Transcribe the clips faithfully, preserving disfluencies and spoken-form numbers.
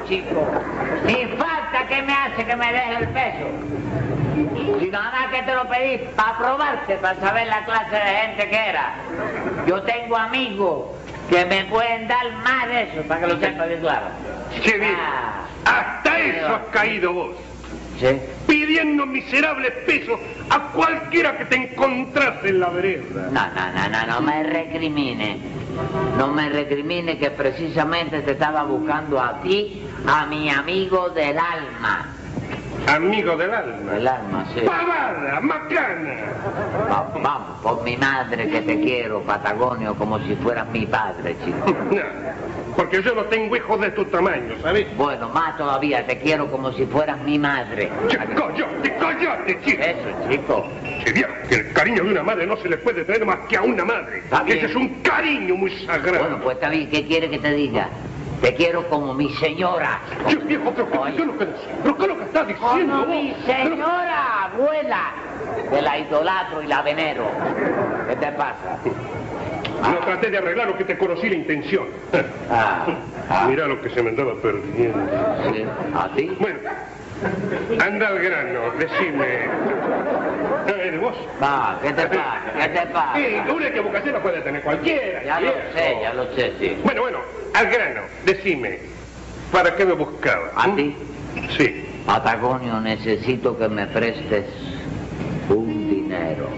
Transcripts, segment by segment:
chico. Ni falta que me hace que me deje el peso. Si nada más que te lo pedí para probarte, para saber la clase de gente que era. Yo tengo amigos que me pueden dar más de eso, para que lo sepas bien claro. Che, bien. Ah, Hasta eso has caído vos. ¿sí? Pidiendo miserables pesos a cualquiera que te encontrase en la vereda. No, no, no, no, no me recrimine. No me recrimine que precisamente te estaba buscando a ti, a mi amigo del alma. Amigo del alma. Del alma, sí. Pavada, macana. Va- Vamos, por mi madre que te quiero, Patagonio, como si fueras mi padre, chico. No, porque yo no tengo hijos de tu tamaño, ¿sabes? Bueno, más todavía, te quiero como si fueras mi madre. Che, coyote, coyote, chico. Eso, chico. Che, viejo, que el cariño de una madre no se le puede tener más que a una madre. Está bien. Ese es un cariño muy sagrado. Bueno, pues está bien, ¿qué quiere que te diga? Te quiero como mi señora. Che, viejo, pero ¿qué, Oye. qué es lo que, pero qué es lo que estás diciendo Como vos? mi Pero- señora abuela, que la idolatro y la venero. ¿Qué te pasa? No traté de arreglar lo que te conocí la intención. Ah, ah, Mira lo que se me andaba perdiendo. ¿sí? ¿A ti? Bueno, anda al grano, decime. Ah, ¿eres vos? Va, ¿qué te pasa? ¿Qué te pasa? Sí, una equivocación la puede tener cualquiera. Ya lo viejo. sé, ya lo sé, sí. Bueno, bueno, al grano, decime. ¿Para qué me buscabas? ¿A ¿Mm? ti? Sí. Patagonio, necesito que me prestes un dinero.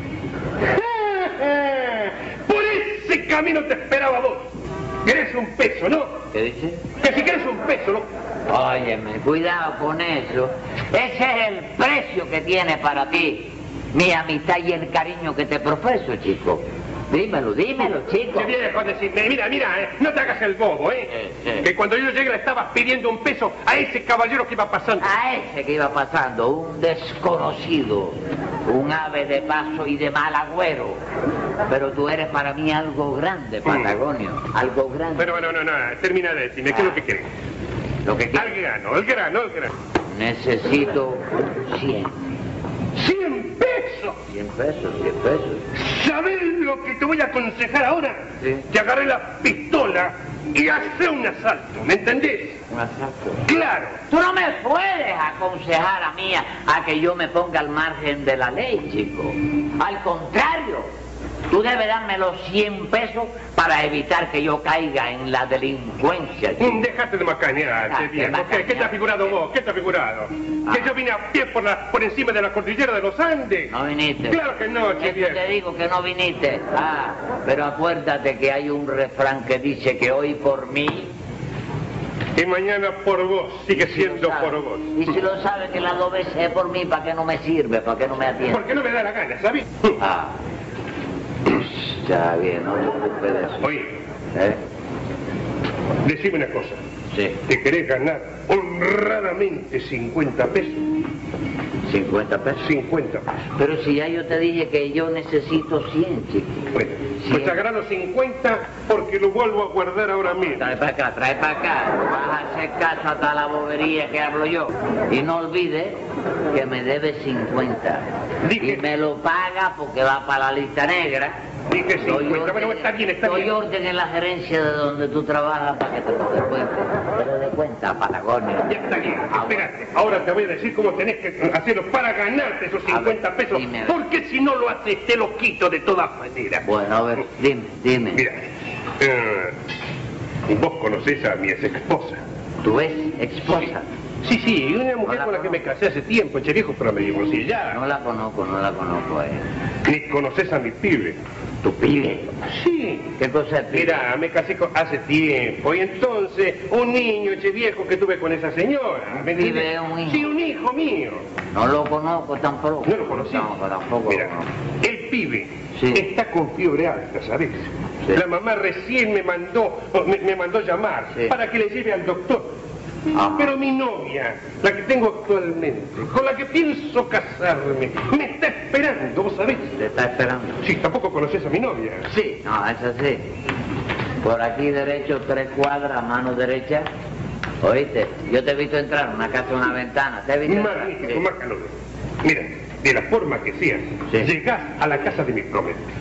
Por ese camino te esperaba vos. Querés un peso, ¿no? ¿Qué dices? Que si querés un peso, ¿no? Óyeme, cuidado con eso. Ese es el precio que tiene para ti mi amistad y el cariño que te profeso, chico. Dímelo, dímelo, chico. Che, viejo, decime, mira, mira, eh, no te hagas el bobo, ¿eh? Sí, sí. Que cuando yo llegué le estabas pidiendo un peso a ese caballero que iba pasando. A ese que iba pasando, un desconocido, un ave de paso y de mal agüero. Pero tú eres para mí algo grande, Patagonio, algo grande. Pero bueno, no, no, termina de decirme, ¿qué es lo que querés? Lo que Al quiero, grano, al grano, al grano. necesito cien. ¡Cien pesos! Cien pesos, cien pesos. ¿Sabés lo que te voy a aconsejar ahora? Sí. Te agarré la pistola y hace un asalto, ¿me entendés? Un asalto. Claro. Tú no me puedes aconsejar a mí a, a que yo me ponga al margen de la ley, chico. Al contrario, tú debes darme los cien pesos para evitar que yo caiga en la delincuencia, chico. Mm, Déjate de macanear, Ah, che, de viejo. ¿Qué, macanear. ¿Qué te ha figurado vos? ¿Qué te ha figurado? Ah. ¿Que yo vine a pie por, la, por encima de la cordillera de los Andes? No viniste. Claro que no, che, Es que viejo. te digo que no viniste. Ah, pero acuérdate que hay un refrán que dice que hoy por mí... Y mañana por vos, sigue y si lo siendo sabe- por vos. Y si lo sabes que las dos veces es por mí, ¿para qué no me sirve? ¿Para qué no me atiende? Porque no me da la gana, ¿sabes? Ah, está bien, no te ocupes de eso. Oye, ¿Eh? decime una cosa. Sí, ¿Te querés ganar honradamente cincuenta pesos? cincuenta pesos. cincuenta pesos. Pero si ya yo te dije que yo necesito cien, chico. Bueno, pues te agarro cincuenta porque lo vuelvo a guardar ahora mismo. Trae para acá, trae para acá. Vas a hacer caso a toda la bobería que hablo yo. Y no olvides que me debe cincuenta. Dije- Y me lo paga porque va para la lista negra. Dije Doy cincuenta, bueno, está bien, está doy bien. orden en la gerencia de donde tú trabajas para que te lo dé cuenta. Te lo dé cuenta, Patagonio. Ya está bien, Ah, espérate. Ahora te voy a decir cómo tenés que hacerlo para ganarte esos A ver, cincuenta pesos. dime, a ver. Porque si no lo haces, te lo quito de todas maneras. Bueno, a ver, dime, dime. Mira, eh, vos conocés a mi ex esposa. ¿Tu ex esposa? Sí, sí, una mujer la con la que me conozco. casé hace tiempo, che viejo, pero me divorcié ya. No la conozco, no la conozco a ella. Ni conocés a mi pibe. ¿Tu pibe? Sí. ¿Qué cosa es pibe? Mira, me casé con- hace tiempo y entonces un niño, che viejo, que tuve con esa señora. ¿me entendés? Pibe, un hijo. Sí, un hijo mío. No lo conozco tampoco. ¿No lo conocí? No, tampoco Mira, lo conozco. el pibe Sí. está con fiebre alta, ¿sabes? Sí. La mamá recién me mandó, me, me mandó llamar Sí. para que le lleve al doctor. Ajá. Pero mi novia, la que tengo actualmente, con la que pienso casarme, me está esperando, ¿vos sabés? Te está esperando. Sí, tampoco conoces a mi novia. Sí, no, es así. Por aquí derecho, tres cuadras, mano derecha. ¿Oíste? Yo te he visto entrar en una casa, una ventana. ¿Te he visto entrar? Magnífico, Sí. márcalo. Mira, de la forma que seas, Sí. llegás a la casa de mi promesa.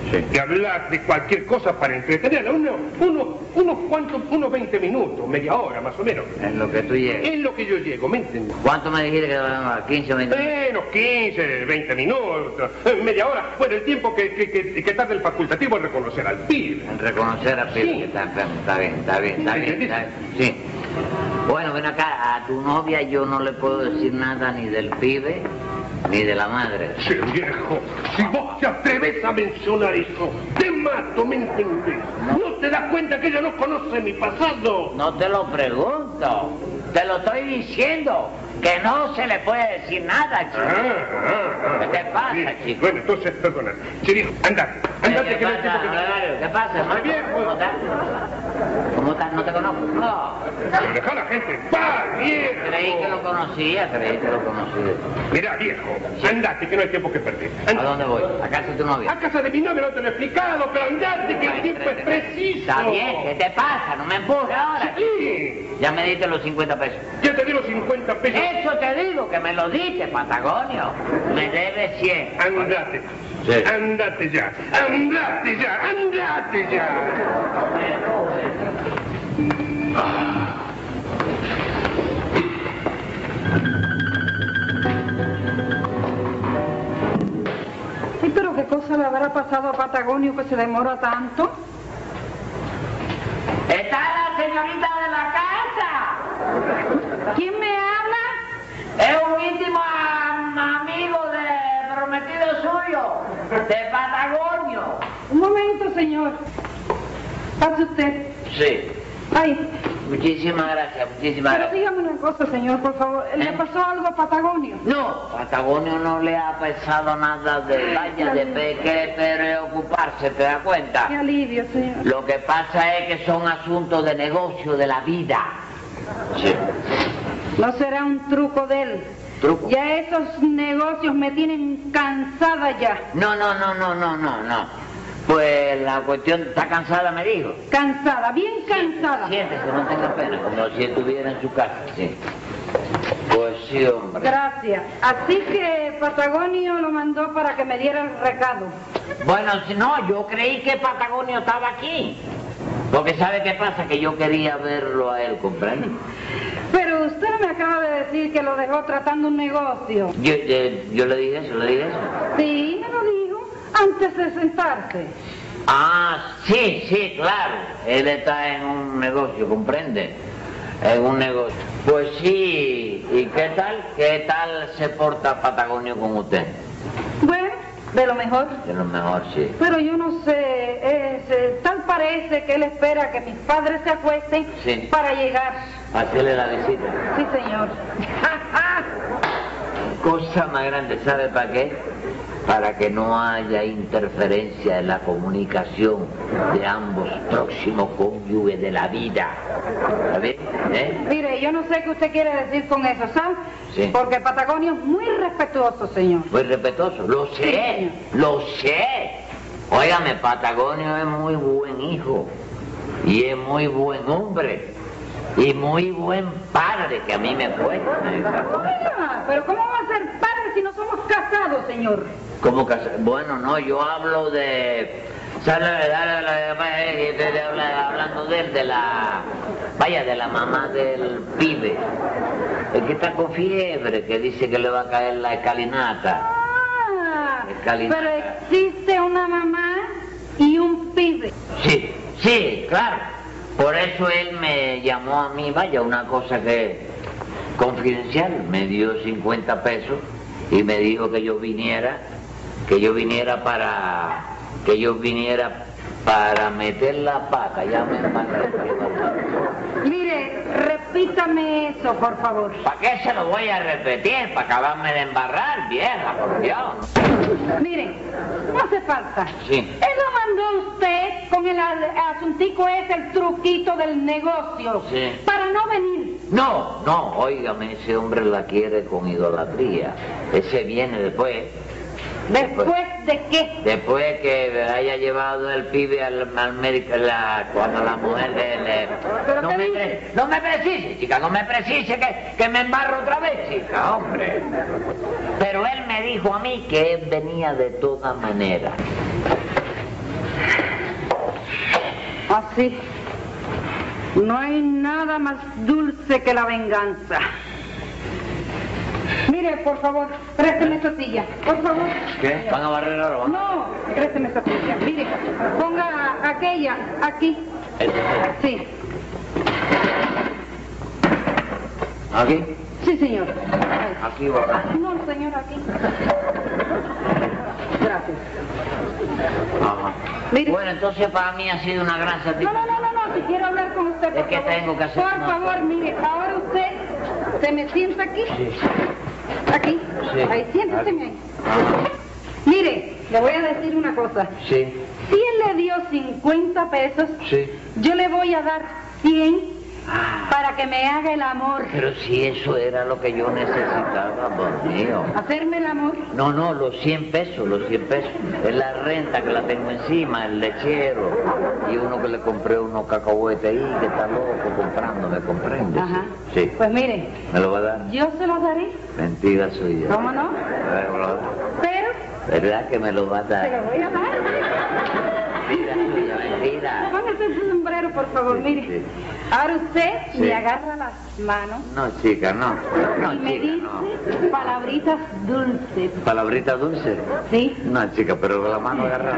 sí. de hablar de cualquier cosa para entretenerla. Uno, uno, unos cuantos, unos veinte minutos, media hora más o menos. En lo que tú llegas. En lo que yo llego, ¿me entiendes? ¿Cuánto me dijiste que debemos? ¿quince o veinte minutos? Menos quince, veinte minutos, media hora. Bueno, el tiempo que, que, que, que tarda el facultativo en reconocer al pibe. En reconocer al pibe, Sí. que está enfermo. Está bien, está bien, está bien, está bien. Sí. Bueno, ven acá, a tu novia yo no le puedo decir nada ni del pibe ni de la madre. Sí, viejo, si vos te atreves a mencionar eso, te mato, ¿me entendés? ¿No te das cuenta que ella no conoce mi pasado? No te lo pregunto, te lo estoy diciendo, que no se le puede decir nada, chico. Ah, ah, ah. ¿Qué te pasa, Bien. chico? Bueno, entonces, perdona. Sí, viejo, andate, andate ¿Qué que no hay tiempo pasa, que... Honorario? ¿Qué pasa, hermano? Viejo. ¿Cómo estás? ¿Cómo estás? ¿No te conozco? No. Pero deja a la gente, va, viejo. Creí que lo conocía, creí que lo conocía. Mira, viejo, andate que no hay tiempo que perder. ¿A Andate. dónde voy? ¿A casa de tu novia? A casa de mi novia no te lo he explicado, pero andate que el tiempo es preciso. Está bien, ¿qué te pasa? No me empujes ahora. Sí, Ya me diste los cincuenta pesos. ya te di los cincuenta pesos. Eso te digo, que me lo diste, Patagonio. Me debes cien. Andate. Sí. Andate ya. Andate ya. Andate ya. Sí, pero ¿qué cosa le habrá pasado a Patagonio que se demora tanto? ¡Está la señorita de la casa! ¿Quién me habla? Es un íntimo am- amigo de prometido suyo, de Patagonio. Un momento, señor. Pase usted. Sí. Ay, Muchísimas gracias, muchísimas pero gracias. dígame una cosa, señor, por favor. ¿Le ¿Eh? pasó algo a Patagonio? No, Patagonio no le ha pesado nada de vaya de pe- que preocuparse, ¿te das cuenta? Qué alivio, señor. Lo que pasa es que son asuntos de negocio de la vida. Sí. No será un truco de él. ¿Truco? Ya esos negocios me tienen cansada ya. No, no, no, no, no, no, no. Pues la cuestión está cansada, me dijo. Cansada, bien cansada. Siéntese, no tenga pena, como si estuviera en su casa, sí. Pues sí, hombre. Gracias. Así que Patagonio lo mandó para que me diera el recado. Bueno, si no, yo creí que Patagonio estaba aquí. Porque ¿sabe qué pasa? Que yo quería verlo a él, ¿comprende? Pero usted me acaba de decir que lo dejó tratando un negocio. Yo, yo, yo le dije eso, le dije eso. Sí, me lo dijo antes de sentarse. Ah, sí, sí, claro. Él está en un negocio, ¿comprende? En un negocio. Pues sí, ¿y qué tal? ¿Qué tal se porta Patagonio con usted? Bueno, de lo mejor. De lo mejor, sí. Pero yo no sé, es, eh, tal parece que él espera que mis padres se acuesten Sí. para llegar. Hacerle la visita. Sí, señor. Cosa más grande, ¿sabe para qué? Para que no haya interferencia en la comunicación de ambos próximos cónyuges de la vida. ¿Está bien? ¿Eh? Mire, yo no sé qué usted quiere decir con eso, ¿sabe? Sí. Porque Patagonio es muy respetuoso, señor. Muy respetuoso. Lo sé, lo sé. Óigame, Patagonio es muy buen hijo. Y es muy buen hombre. Y muy buen padre, que a mí me cuesta. Oiga, pero ¿cómo va a ser padre si no somos casados, señor? ¿Cómo que? Bueno, no, yo hablo de... ¿Sabe? Hablando de él, de la... Vaya, de la mamá del pibe. El que está con fiebre, que dice que le va a caer la escalinata. Ah, Escalinata. pero existe una mamá y un pibe. Sí, sí, claro. Por eso él me llamó a mí, vaya, una cosa que... confidencial, me dio cincuenta pesos y me dijo que yo viniera, que yo viniera para... que yo viniera para meter la pata, ya me embarré. Mire, repítame eso, por favor. ¿Para qué se lo voy a repetir? Para acabarme de embarrar, vieja, por Dios. Mire, no hace falta. Sí. Él lo mandó usted con el a- asuntico ese, el truquito del negocio. Sí. Para no venir. No, no, óigame, ese hombre la quiere con idolatría. Ese viene después. ¿Después de qué? Después que haya llevado el pibe al, al médico, la, cuando la mujer le... le- ¿Pero no, qué me dice? pre- no me precise, chica, no me precise que, que me embarro otra vez, chica, hombre. Pero él me dijo a mí que él venía de todas maneras. Así. No hay nada más dulce que la venganza. Mire, por favor, présteme esa silla. Por favor. ¿Qué? ¿Van a barrer ahora? No, présteme esa silla. Mire, ponga aquella aquí. Sí. ¿Aquí? Sí, señor. Aquí o acá. No, señor, aquí. Gracias. Ajá. Mire. Bueno, entonces para mí ha sido una gran No, satisfacción. no, no, no, no, si quiero hablar con usted, por Es que favor. tengo que hacer Por una favor, cosa. mire, ahora usted se me sienta aquí. Sí. Aquí. Sí. Ahí, siéntese ahí. Ajá. Mire, le voy a decir una cosa. Sí. Si él le dio cincuenta pesos, Sí. yo le voy a dar cien Ah, para que me haga el amor. pero si eso era lo que yo necesitaba, por mío. ¿Hacerme el amor? No, no, los cien pesos, los cien pesos. Es la renta que la tengo encima, el lechero. Y uno que le compré unos cacahuetes ahí, que está loco comprando, ¿me comprende? Ajá. Sí. Pues mire, ¿Me lo va a dar? yo se los daré. Mentira suya. ¿Cómo no? Eh, me lo va a dar. Pero ¿Verdad que me lo va a se lo dar? voy a dar. Mentira suya, mentira. Póngase su sombrero, por favor, Sí, mire. sí. Ahora usted Sí. me agarra las manos No, chica, no. No, y me chica, dice no. palabritas dulces. ¿Palabrita dulce? ¿Sí? No, chica, pero con la mano agarrada.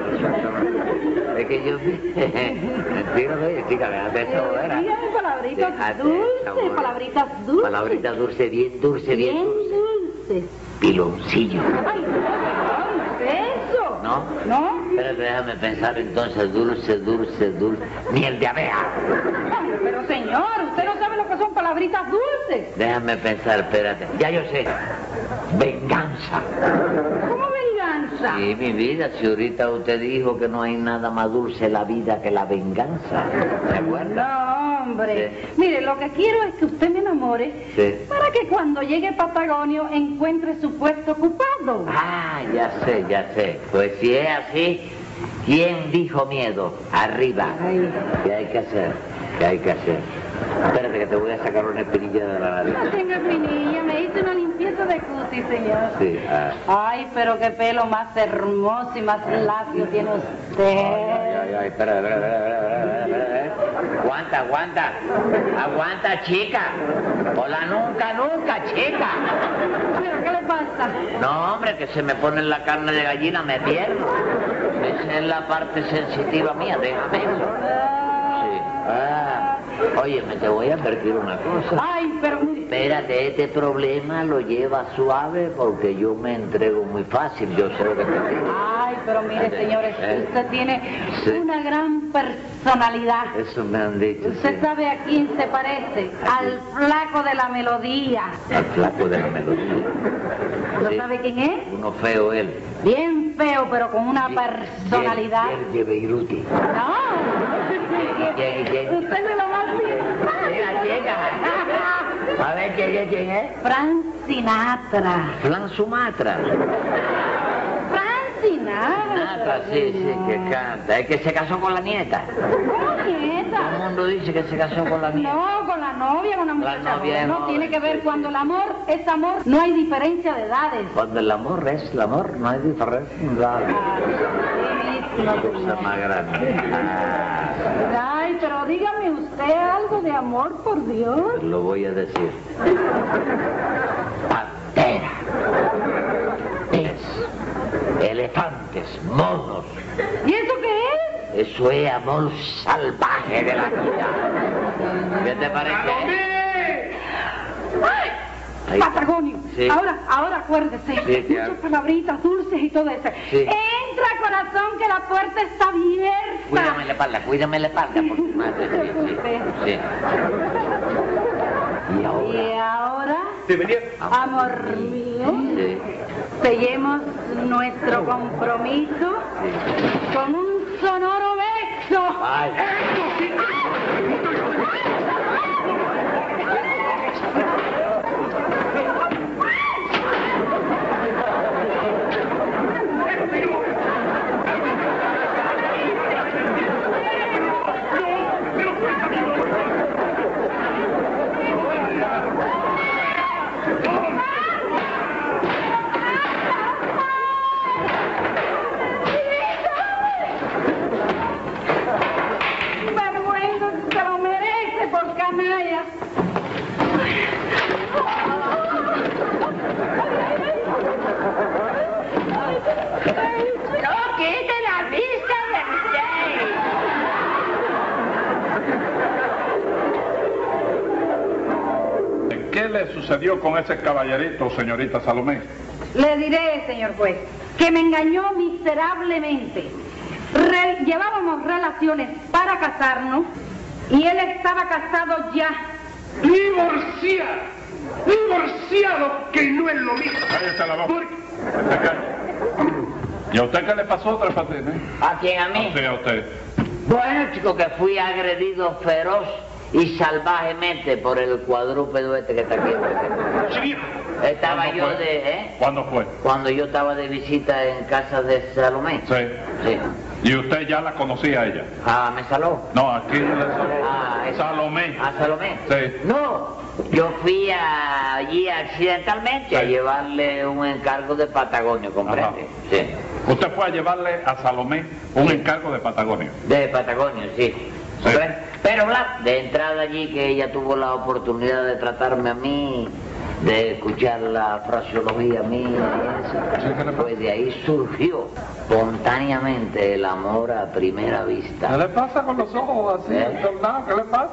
Es que yo... Mentira, oye, chica, déjate esa bodera. Dígame palabritas Déjate esa dulces, bodera. palabritas dulces. Palabrita dulce, bien dulce, bien, Bien dulce. dulces. Piloncillo. Ay, no, no, eso. ¿No? ¿No? Pero déjame pensar entonces, dulce, dulce, dulce. Miel de abeja. Ay, pero señor, usted no sabe lo que son palabritas dulces. Déjame pensar, espérate. Ya yo sé. Venganza. ¿Cómo venganza? Sí, mi vida, si ahorita usted dijo que no hay nada más dulce en la vida que la venganza. ¿Se acuerda? No, hombre. Sí. Mire, lo que quiero es que usted me enamore Sí. para que cuando llegue a Patagonio encuentre su puesto ocupado. Ah, ya sé, ya sé. Pues si es así, ¿quién dijo miedo? Arriba. Ay. ¿Qué hay que hacer? ¿Qué hay que hacer? Espérate que te voy a sacar una espinilla de la nariz. No tenga pinilla, me hice una limpieza de cutis, señor. Sí, ah. Ay, pero qué pelo más hermoso y más lacio tiene usted. Ay, ay, ay, espera, espera, espera, espera, espera, espera, espera. Aguanta, aguanta. Aguanta, chica. Hola, nunca, nunca, chica. ¿Pero qué le pasa? No, hombre, que se me pone la carne de gallina, me pierdo. Esa es la parte sensitiva mía, déjame eso. Sí. Ah. Óyeme, te voy a advertir una cosa. Ay, pero mire. Espérate, este problema lo lleva suave porque yo me entrego muy fácil, yo sé lo que te digo. Ay, pero mire, señores, ¿Eh? usted tiene Sí. una gran personalidad. Eso me han dicho, Usted sí. sabe a quién se parece, ¿A al flaco de la melodía. Al flaco de la melodía. ¿No Sí. sabe quién es? Uno feo él. Bien feo, pero con una personalidad. Yerje Beiruti. No. ¿Y quién, y quién? Usted me lo va a decir. Llega, llega. A ver, ¿quién es? ¿Quién es? Frank Sinatra. Flan Sumatra. Frank Sinatra. Sinatra, sí, sí, que canta. Es que se casó con la nieta. ¿Cómo Todo el nieta? mundo dice que se casó con la nieta. No, con la novia, con la muchacha. novia es no, joven, tiene que ver sí, cuando sí. el amor es amor, no hay diferencia de edades. Cuando el amor es el amor, no hay diferencia. Ah, sí, Una no, cosa señor. más grande. Ah, Ay, pero dígame usted algo de amor, por Dios. te lo voy a decir. Pantera. Pez. Elefantes. Monos. ¿Y eso qué es? Eso es amor salvaje de la vida. ¿Qué te parece? ¡Ay! Ahí. Patagonio. Sí. Ahora, ahora acuérdese. Sí, claro. Muchas palabritas dulces y todo eso. Sí. Entra, corazón, que la puerta está abierta. Cuídame la espalda, cuídame la espalda, por tu madre. Sí, sí, sí. Y ahora. Y ahora, Debería... amor mío, Sí, sellemos nuestro compromiso sí. con un sonoro beso. Ay. Me le sucedió con ese caballerito, señorita Salomé? Le diré, señor juez, que me engañó miserablemente. Re- llevábamos relaciones para casarnos y él estaba casado ya. ¡Divorciado! ¡Divorciado! Que no es lo mismo. Cállese la boca. Porque... Se calle. ¿Y a usted qué le pasó, Tres Patines? ¿A quién? ¿A mí? Sí, a usted. Bueno, chico, que fui agredido feroz y salvajemente por el cuadrúpedo este que está aquí. Sí, viejo. Estaba ¿Cuándo yo fue? de... ¿eh? ¿Cuándo fue? Cuando yo estaba de visita en casa de Salomé. Sí. Sí. ¿Y usted ya la conocía a ella? Ah, ¿me saló? No, aquí le Ah, es- Salomé. ¿A Salomé? Sí. No, yo fui a- allí accidentalmente a Sí. llevarle un encargo de Patagonio, ¿comprende? Sí. Usted fue a llevarle a Salomé un Sí. encargo de Patagonia. De Patagonio, sí. Sí. ¿Comprende? Pero bla, de entrada allí que ella tuvo la oportunidad de tratarme a mí, de escuchar la fraseología mía y Sí, ¿qué le eso, pasa? pues de ahí surgió espontáneamente el amor a primera vista. ¿Qué le pasa con los ojos así, ¿Eh? soldado? ¿Qué le pasa?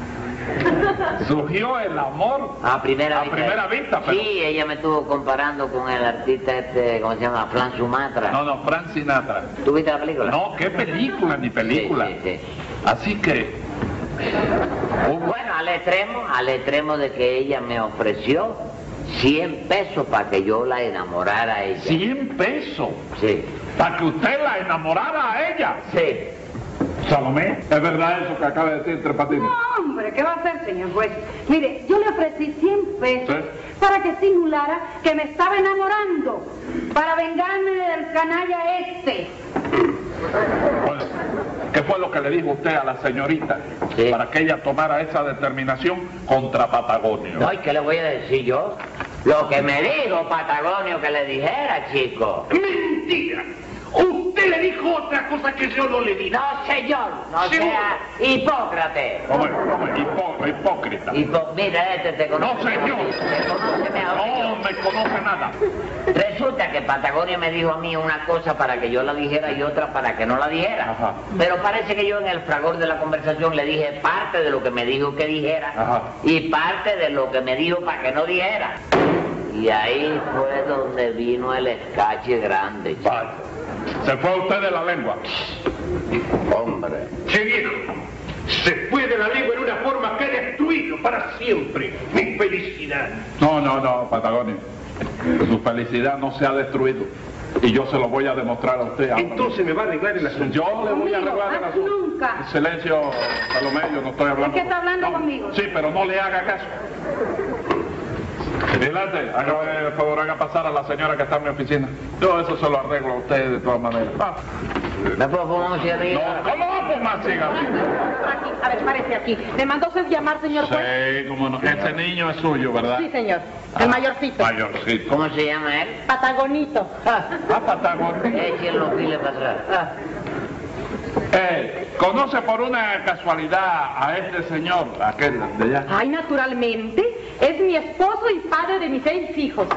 Surgió el amor. A primera A vista. primera vista, pero- Sí, ella me estuvo comparando con el artista este, ¿cómo se llama? Fran Sumatra. No, no, Frank Sinatra. ¿Tú viste la película? No, qué película, ni película. Sí, sí, sí. Así que... hubo- Bueno, al extremo, al extremo de que ella me ofreció cien pesos para que yo la enamorara a ella. cien pesos. Sí, Para que usted la enamorara a ella. sí. Salomé, ¿es verdad eso que acaba de decir Tres Patines? No, hombre, ¿qué va a hacer, señor juez? Mire, yo le ofrecí cien pesos Sí. para que simulara que me estaba enamorando, para vengarme del canalla este. Bueno, ¿qué fue lo que le dijo usted a la señorita Sí. para que ella tomara esa determinación contra Patagonio? No, ¿y qué le voy a decir yo? Lo que me dijo Patagonio que le dijera, chico. ¡Mentira! Usted le dijo otra cosa que yo no le di. No, señor, no ¿Seguro? sea Hipócrates. ¿Cómo es? ¿Cómo es? Hipó- hipócrita. Hipo- Mira, este te conoce. No, señor. Te conoce mejor que yo. No me conoce nada. Resulta que Patagonia me dijo a mí una cosa para que yo la dijera y otra para que no la dijera. Ajá. Pero parece que yo en el fragor de la conversación le dije parte de lo que me dijo que dijera Ajá. y parte de lo que me dijo para que no dijera. Y ahí fue donde vino el escache grande, chico. Vaya. Se fue usted de la lengua. Hombre. ¡Qué viejo! Se fue de la lengua en una forma que ha destruido para siempre mi felicidad. No, no, no, Patagonio. Su felicidad no se ha destruido. Y yo se lo voy a demostrar a usted ahora. Entonces me va a arreglar el asunto. Yo le voy a Conmigo, arreglar el ah, asunto. nunca. Silencio, Salomé, yo no estoy hablando. ¿Por qué está hablando No, conmigo? Sí, pero no le haga caso. Adelante, haga el favor, haga pasar a la señora que está en mi oficina. Yo eso se lo arreglo a usted de todas maneras. Ah. ¿Me puedo fumar un cigarrillo? No, ¿cómo va a fumar cigarrillo? Aquí, a ver, parece aquí. ¿Me mandó usted llamar, señor juez? Sí, cómo no. Ese niño es suyo, ¿verdad? Sí, señor. El mayorcito. Mayorcito. ¿Cómo se llama él? Patagonito. Ah, Ah, Patagonio. echen los files para atrás. Ah. Eh, ¿conoce por una casualidad a este señor, aquel de allá? Ay, naturalmente. Es mi esposo y padre de mis seis hijos.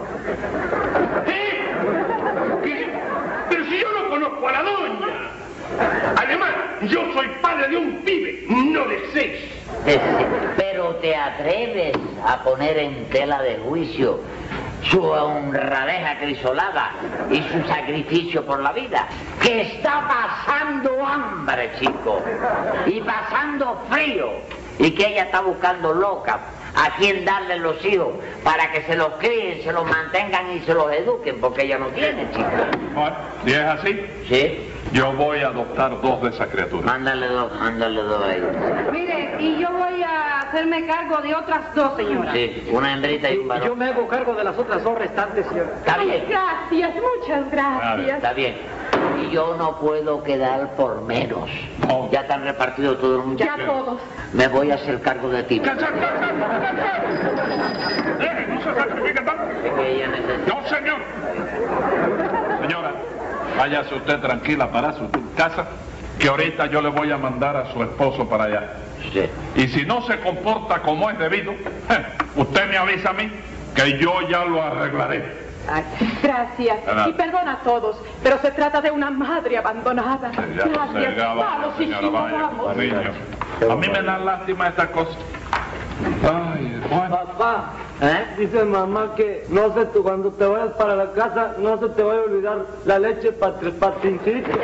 ¿Eh? ¿Qué? Pero si yo no conozco a la doña. Además, yo soy padre de un pibe, no de seis. Eh, Pero te atreves a poner en tela de juicio su honradez acrisolada y su sacrificio por la vida, que está pasando hambre, chico, y pasando frío, y que ella está buscando loca a quien darle los hijos para que se los críen, se los mantengan y se los eduquen, porque ella no tiene, chico. Bueno, si es así, ¿Sí? yo voy a adoptar dos de esas criaturas. Mándale dos, mándale dos a ella. Mire, y yo voy a hacerme cargo de otras dos, señora. Sí, una hembrita y un varón. Yo me hago cargo de las otras dos restantes, señor. Está Ay, bien. gracias, muchas gracias. Está bien. Y yo no puedo quedar por menos. No. Ya están repartidos todos los Ya muchachos. todos. Me voy a hacer cargo de ti. ¡Cállate, cállate, cállate! ¡Eh, no se sacrifique tanto! Es que ella necesita- ¡No, señor! Señora, váyase usted tranquila para su casa, que ahorita yo le voy a mandar a su esposo para allá. Sí. Y si no se comporta como es debido, eh, usted me avisa a mí, que yo ya lo arreglaré. Ay, gracias. Nada. Y perdona a todos, pero se trata de una madre abandonada. Ya lo sé, Gracias. ya vaya, Vamos, señora, hijito, vaya, vamos. niño. A mí me dan lástima estas cosas. Ay, bueno. Papá, ¿Eh? Dice mamá que no se te, cuando te vayas para la casa no se te vaya a olvidar la leche para tres patincitos.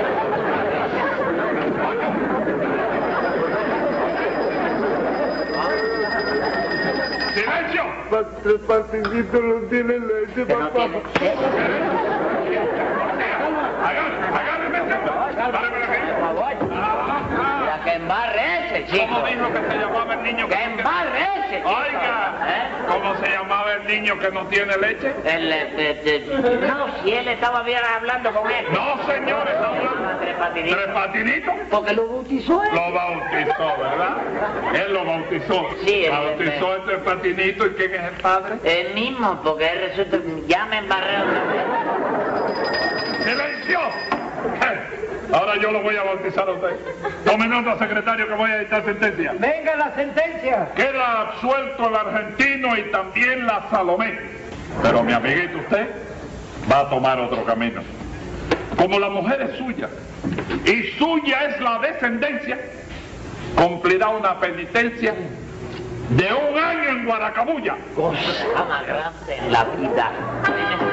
¡Silencio! Para tres patincitos no tiene leche, Que no papá. tiene... ¿Eh? Agárreme, agárreme, agárreme aquí. Por favor. Mira, que embarre ese, chico. ¿Cómo dijo que se llamaba el niño que Que no tiene? embarre ese, chico. Oiga, ¿Eh? ¿cómo se llamaba el niño que no tiene leche? El, eh, eh, eh, no, si él estaba bien hablando con él. No, señor, está hablando. Tres patinitos. ¿Tres patinitos? Porque lo bautizó él. Lo bautizó, ¿verdad? Él lo bautizó. Sí, él- Bautizó este patinito. ¿Y quién es el padre? El mismo, porque él resulta... Ya me embarré otra vez. ¡Silencio! Eh, Ahora yo lo voy a bautizar a usted. Tome nota, secretario, que voy a dictar sentencia. Venga la sentencia. Queda absuelto el argentino y también la Salomé. Pero mi amiguito, usted va a tomar otro camino. Como la mujer es suya y suya es la descendencia, cumplirá una penitencia de un año en Guaracabulla. Cosa más grande en la vida.